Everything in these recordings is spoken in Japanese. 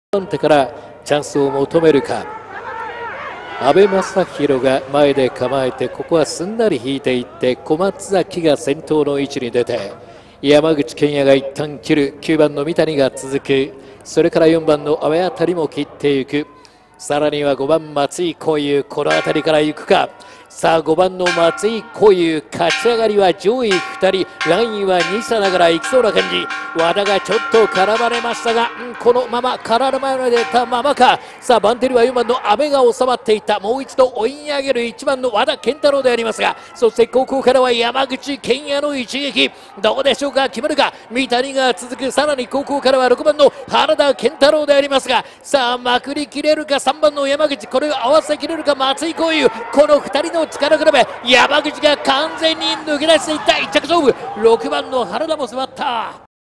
番手からチャンスを求めるか。阿部正弘が前で構えて、ここはすんなり引いていって、小松崎が先頭の位置に出て、山口健也が一旦切る。9番の三谷が続く。それから4番の阿部あたりも切っていく。さらには5番松井浩優、この辺りから行くか。さあ5番の松井浩優、勝ち上がりは上位2人、ラインは2差ながら行きそうな感じ。和田がちょっと絡まれましたが、このまま絡まれたままか。さあバンテリは4番の阿部が収まっていった。もう一度追い上げる1番の和田健太郎でありますが、そして後方からは山口健也の一撃、どうでしょうか、決まるか。三谷が続く。さらに後方からは6番の原田健太郎でありますが、さあまくりきれるか。3番の山口、これを合わせきれるか。松井浩優、この2人の力比べ、山口が完全に抜け出していった。1着勝負、6番の原田も迫った。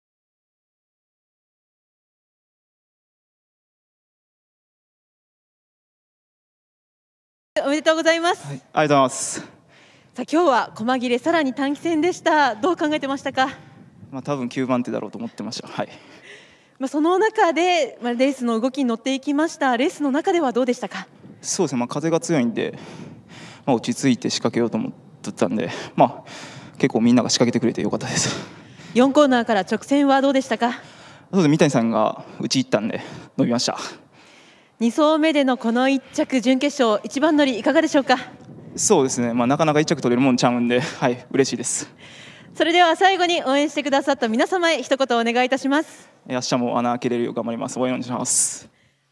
おめでとうございます。 はい、ありがとうございます。 さあ今日は細切れさらに短期戦でした。どう考えてましたか。 多分9番手だろうと思ってました。はい。 その中で、レースの動きに乗っていきました。レースの中ではどうでしたか。 そうですね。風が強いんで、落ち着いて仕掛けようと思ってたんで、結構みんなが仕掛けてくれてよかったです。 4コーナーから直線はどうでしたか。 そうです。三谷さんが打ち入ったんで伸びました。 2走目でのこの1着準決勝一番乗りいかがでしょうか。 そうですね。なかなか1着取れるもんちゃうんで、はい、嬉しいです。 それでは最後に応援してくださった皆様へ一言お願いいたします。 明日も穴開けれるよう頑張ります。応援お願いします。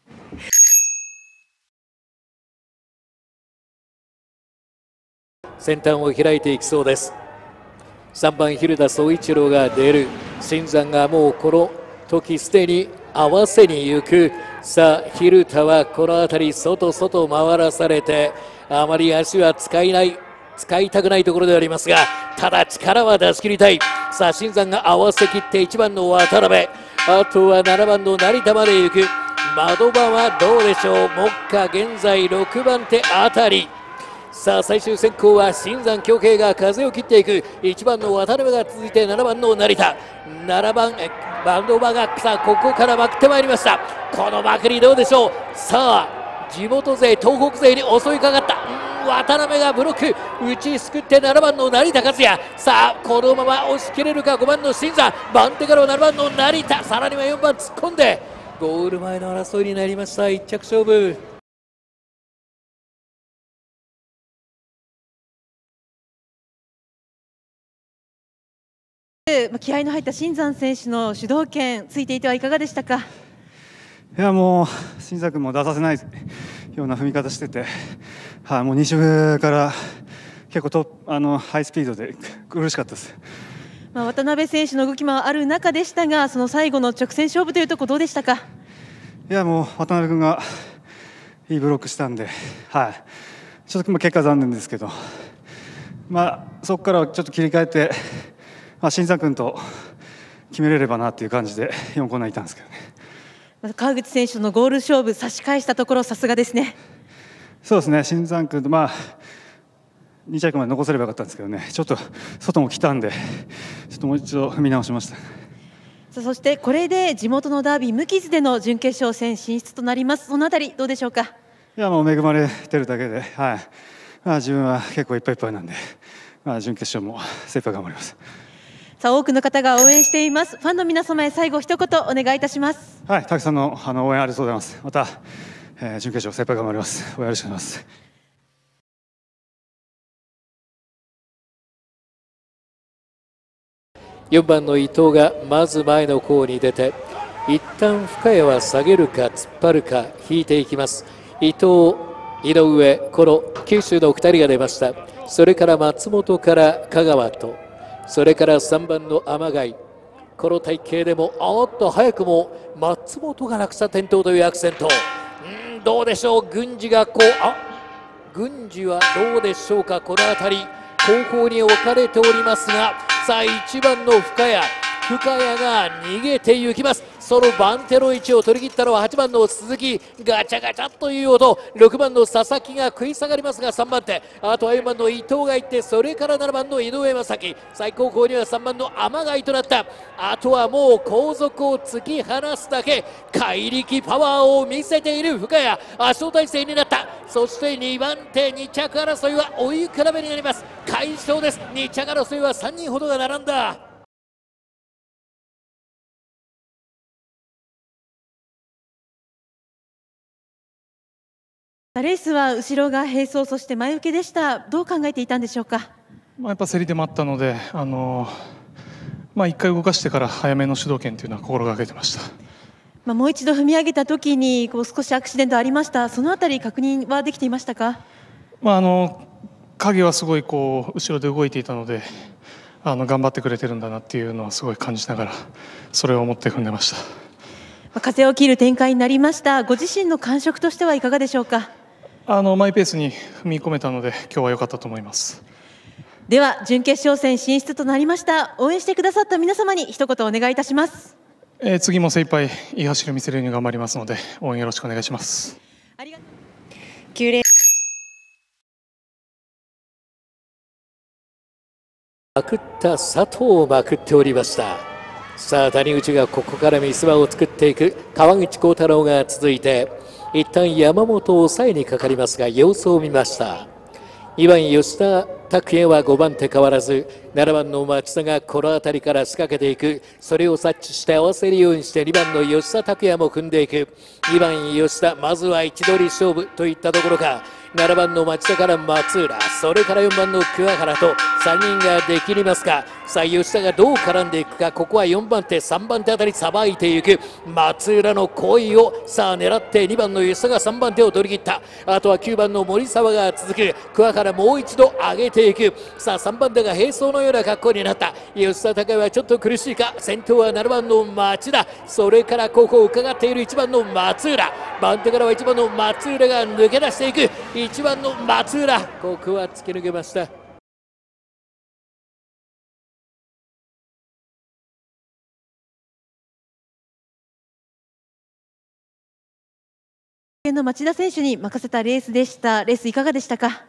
先端を開いていきそうです。3番蛭田宗一郎が出る。新山がもうこの時すでに合わせに行く。さあ蛭田はこの辺り外回らされて、あまり足は使いたくないところでありますが、ただ力は出し切りたい。さあ新山が合わせきって1番の渡辺、あとは7番の成田まで行く。窓場はどうでしょう。目下現在6番手あたり。さあ最終選考は新山強慶が風を切っていく。1番の渡辺が続いて7番の成田、7番窓場が、さあここからまくってまいりました。このまくりどうでしょう。さあ地元勢東北勢に襲いかかった。渡辺がブロック打ちすくって7番の成田和也。さあこのまま押し切れるか。5番の新山、番手からは7番の成田、さらには4番突っ込んでゴール前の争いになりました。1着勝負。 気合の入った新山選手の主導権ついていてはいかがでしたか。 いやもう新山君も出させないような踏み方してて、もう2周から結構ハイスピードで苦しかったです。 渡辺選手の動きもある中でしたが、その最後の直線勝負というところどうでしたか。 いやもう渡辺君がいいブロックしたんで、ちょっと結果残念ですけど、そこからちょっと切り替えて、新山君と決めれればなっていう感じで4コーナーいたんですけどね。 川口選手のゴール勝負差し返したところさすがですね。 そうですね。新山君と2着まで残せればよかったんですけどね、ちょっと外も来たんでちょっともう一度踏み直しました。 そしてこれで地元のダービー無傷での準決勝戦進出となります。そのあたりどうでしょうか。 いやもう恵まれてるだけで、自分は結構いっぱいいっぱいなんで、準決勝も精一杯頑張ります。 さあ多くの方が応援しています。ファンの皆様へ最後一言お願いいたします。 たくさんの応援ありがとうございます。また、準決勝精一杯頑張ります。応援よろしくお願いします。 4番の伊藤がまず前のコーに出て、一旦深谷は下げるか突っ張るか引いていきます。伊藤、井上、この九州の2人が出ました。それから松本から香川と、それから3番の天貝、この体型でも早くも松本が落差転倒というアクセント。どうでしょう。郡司が郡司はどうでしょうか。この辺り後方に置かれておりますが、さあ1番の深谷が逃げて行きます。 その番手の位置を取り切ったのは8番の鈴木。ガチャガチャという音。6番の佐々木が食い下がりますが3番手、あとは4番の伊藤がいって、それから7番の井上正樹、最高峰には3番の天貝となった。あとはもう後続を突き放すだけ。怪力パワーを見せている深谷、圧勝体制になった。そして2番手2着争いは追い比べになります。快勝です。2着争いは3人ほどが並んだ。 レースは後ろが並走、そして前受けでした。どう考えていたんでしょうか。 やっぱ競りでもあったので、1回動かしてから早めの主導権というのは心がけてました。 もう一度踏み上げた時に少しアクシデントありました。そのあたり確認はできていましたか。 影はすごい後ろで動いていたので、頑張ってくれてるんだなっていうのはすごい感じながら、それを思って踏んでました。 風を切る展開になりました。ご自身の感触としてはいかがでしょうか。 マイペースに踏み込めたので今日は良かったと思います。 では準決勝戦進出となりました。応援してくださった皆様に一言お願いいたします。 次も精一杯いい走りを見せるように頑張りますので、応援よろしくお願いします。 ありがとう。 まくった佐藤をまくっておりました。さあ谷口がここから見せ場を作っていく。川口幸太郎が続いて、一旦山本を抑えにかかりますが様子を見ました。2番吉田拓也は5番手変わらず、7番の町田がこの辺りから仕掛けていく。それを察知して合わせるようにして2番の吉田拓也も組んでいく。2番吉田、まずは位置取り勝負といったところか。7番の町田から松浦、それから4番の桑原と3人ができりますが、さあ吉田がどう絡んでいくか。ここは4番手3番手あたりさばいていく。松浦の恋をさあ狙って2番の吉田が3番手を取り切った。あとは9番の森沢が続く。桑原もう一度上げていく。さあ3番手が並走のような格好になった。吉田孝也はちょっと苦しいか。先頭は7番の町田、それからここを伺っている1番の松浦。番手からは1番の松浦が抜け出していく。1番の松浦、ここは突き抜けました。 の町田選手に任せたレースでした。レースいかがでしたか。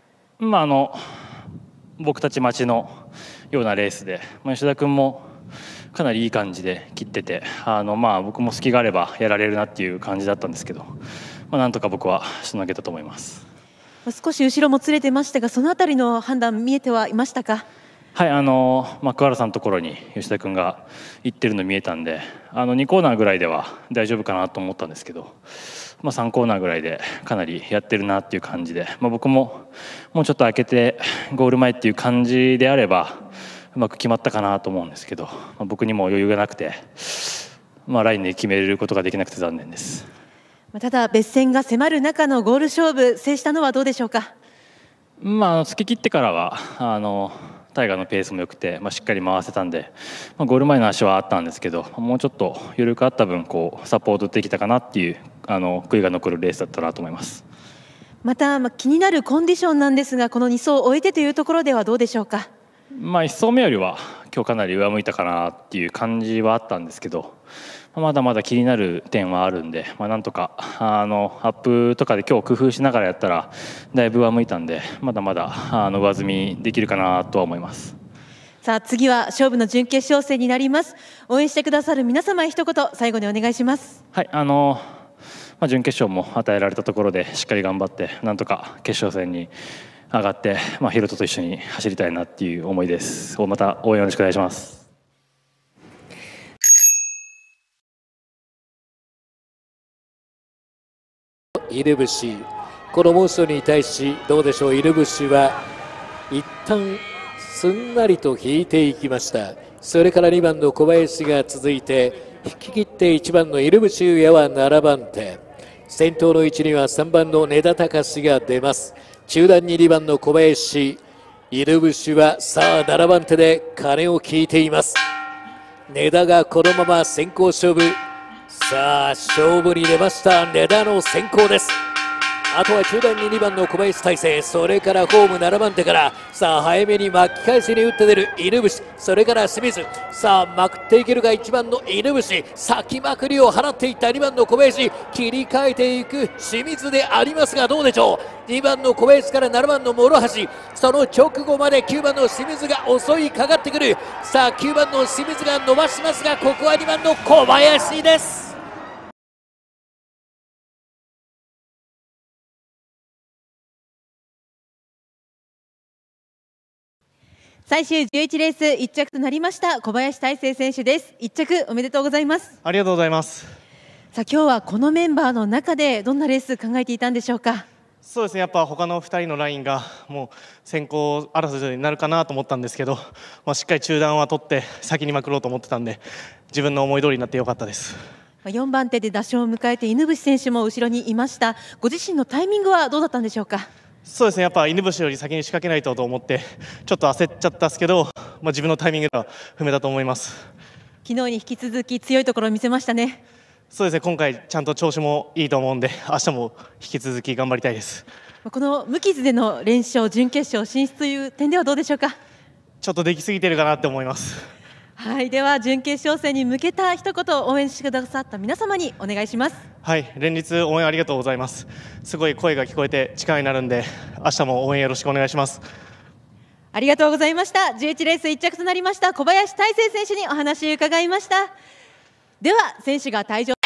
僕たち町のようなレースで、吉田君もかなりいい感じで切ってて、僕も隙があればやられるなっていう感じだったんですけど、なんとか僕はしのげたと思います。 少し後ろもつれてましたが、そのあたりの判断見えてはいましたか。 はい、桑原さんのところに吉田君が行ってるの見えたんで、2コーナーぐらいでは大丈夫かなと思ったんですけど、3コーナーぐらいでかなりやってるなっていう感じで、僕ももうちょっと開けてゴール前っていう感じであればうまく決まったかなと思うんですけど、僕にも余裕がなくて、ラインで決めることができなくて残念です。 ただ別線が迫る中のゴール勝負制したのはどうでしょうか。 突き切ってからはタイガーのペースも良くて、しっかり回せたんで、ゴール前の足はあったんですけど、もうちょっと緩くあった分サポートできたかなっていう悔いが残るレースだったなと思います。 また、気になるコンディションなんですが、この2走を終えてというところではどうでしょうか。 1走目よりは今日かなり上向いたかなっていう感じはあったんですけど、まだまだ気になる点はあるんで、なんとかアップとかで今日工夫しながらやったらだいぶ上向いたんで、まだまだ上積みできるかなとは思います。 さあ次は勝負の準決勝戦になります。応援してくださる皆様へ一言最後にお願いします。 はい、準決勝も与えられたところでしっかり頑張ってなんとか決勝戦に上がって、ヒロトと一緒に走りたいなっていう思いです。また応援よろしくお願いします。 イルブシ、このモーションに対しどうでしょう。イルブシは一旦すんなりと引いていきました。それから2番の小林が続いて、引き切って1番のイルブシ優也は7番手、先頭の位置には3番の根田隆が出ます。中段に2番の小林、イルブシはさあ7番手で鐘を聞いています。根田がこのまま先行勝負、さあ勝負に出ました。根田の先行です。 あとは中段に2番の小林大成、それからホーム7番手から、さあ早めに巻き返しに打って出る犬伏、それから清水、さあまくっていけるが1番の犬伏、先まくりを払っていった2番の小林、切り替えていく清水でありますが、どうでしょう。2番の小林から7番の諸橋、その直後まで9番の清水が襲いかかってくる。さあ9番の清水が伸ばしますが、ここは2番の小林です。 最終11レース1着となりました小林大成選手です。1着おめでとうございます。 ありがとうございます。 さあ今日はこのメンバーの中でどんなレース考えていたんでしょうか。 そうですね、やっぱ他の2人のラインがもう先行争いになるかなと思ったんですけど、しっかり中段は取って先にまくろうと思ってたんで、自分の思い通りになってよかったです。 4番手で打賞を迎えて犬伏選手も後ろにいました。ご自身のタイミングはどうだったんでしょうか。 そうですね、やっぱ犬伏より先に仕掛けないと思ってちょっと焦っちゃったんですけど、自分のタイミングでは踏めたと思います。 昨日に引き続き強いところを見せましたね。 そうですね、今回ちゃんと調子もいいと思うんで、明日も引き続き頑張りたいです。 この無傷での連勝、準決勝進出という点ではどうでしょうか。 ちょっとできすぎてるかなって思います。 はい、では準決勝戦に向けた一言応援してくださった皆様にお願いします。 はい、連日応援ありがとうございます。すごい声が聞こえて力になるんで、明日も応援よろしくお願いします。 ありがとうございました。11レース1着となりました小林大成選手にお話を伺いました。では選手が退場